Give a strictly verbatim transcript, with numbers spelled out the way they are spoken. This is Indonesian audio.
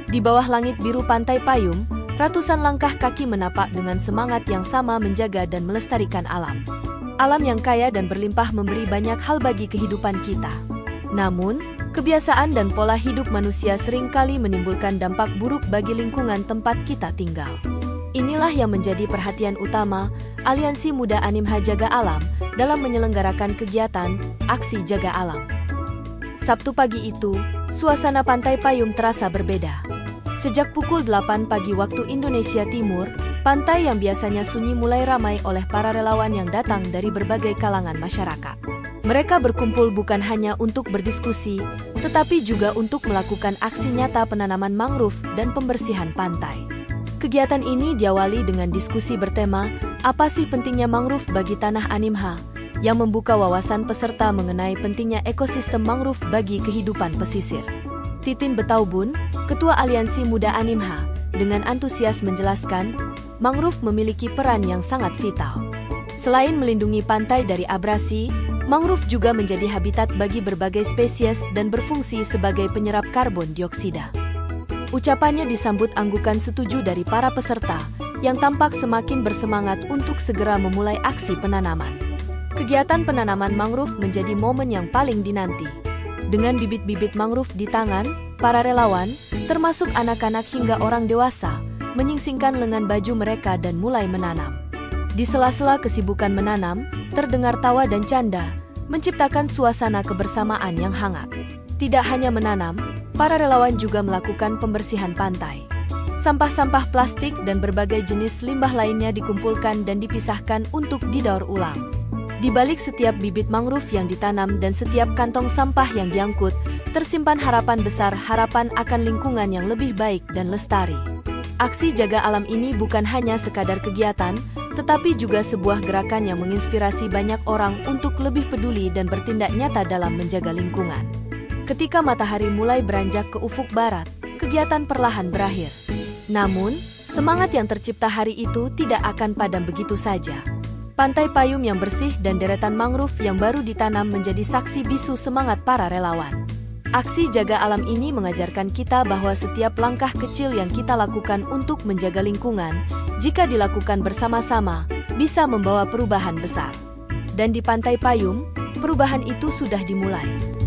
Di bawah langit biru Pantai Payung, ratusan langkah kaki menapak dengan semangat yang sama menjaga dan melestarikan alam. Alam yang kaya dan berlimpah memberi banyak hal bagi kehidupan kita. Namun, kebiasaan dan pola hidup manusia seringkali menimbulkan dampak buruk bagi lingkungan tempat kita tinggal. Inilah yang menjadi perhatian utama Aliansi Muda Animha Jaga Alam dalam menyelenggarakan kegiatan Aksi Jaga Alam. Sabtu pagi itu, suasana Pantai Payung terasa berbeda. Sejak pukul delapan pagi waktu Indonesia Timur, pantai yang biasanya sunyi mulai ramai oleh para relawan yang datang dari berbagai kalangan masyarakat. Mereka berkumpul bukan hanya untuk berdiskusi, tetapi juga untuk melakukan aksi nyata penanaman mangrove dan pembersihan pantai. Kegiatan ini diawali dengan diskusi bertema, "Apa sih pentingnya mangrove bagi tanah Animha?" yang membuka wawasan peserta mengenai pentingnya ekosistem mangrove bagi kehidupan pesisir. Titin Betaubun, Ketua Aliansi Muda Animha, dengan antusias menjelaskan, mangrove memiliki peran yang sangat vital. Selain melindungi pantai dari abrasi, mangrove juga menjadi habitat bagi berbagai spesies dan berfungsi sebagai penyerap karbon dioksida. Ucapannya disambut anggukan setuju dari para peserta, yang tampak semakin bersemangat untuk segera memulai aksi penanaman. Kegiatan penanaman mangrove menjadi momen yang paling dinanti. Dengan bibit-bibit mangrove di tangan, para relawan, termasuk anak-anak hingga orang dewasa, menyingsingkan lengan baju mereka dan mulai menanam. Di sela-sela kesibukan menanam, terdengar tawa dan canda, menciptakan suasana kebersamaan yang hangat. Tidak hanya menanam, para relawan juga melakukan pembersihan pantai. Sampah-sampah plastik dan berbagai jenis limbah lainnya dikumpulkan dan dipisahkan untuk didaur ulang. Di balik setiap bibit mangrove yang ditanam dan setiap kantong sampah yang diangkut, tersimpan harapan besar, harapan akan lingkungan yang lebih baik dan lestari. Aksi jaga alam ini bukan hanya sekadar kegiatan, tetapi juga sebuah gerakan yang menginspirasi banyak orang untuk lebih peduli dan bertindak nyata dalam menjaga lingkungan. Ketika matahari mulai beranjak ke ufuk barat, kegiatan perlahan berakhir. Namun, semangat yang tercipta hari itu tidak akan padam begitu saja. Pantai Payung yang bersih dan deretan mangrove yang baru ditanam menjadi saksi bisu semangat para relawan. Aksi jaga alam ini mengajarkan kita bahwa setiap langkah kecil yang kita lakukan untuk menjaga lingkungan, jika dilakukan bersama-sama, bisa membawa perubahan besar. Dan di Pantai Payung, perubahan itu sudah dimulai.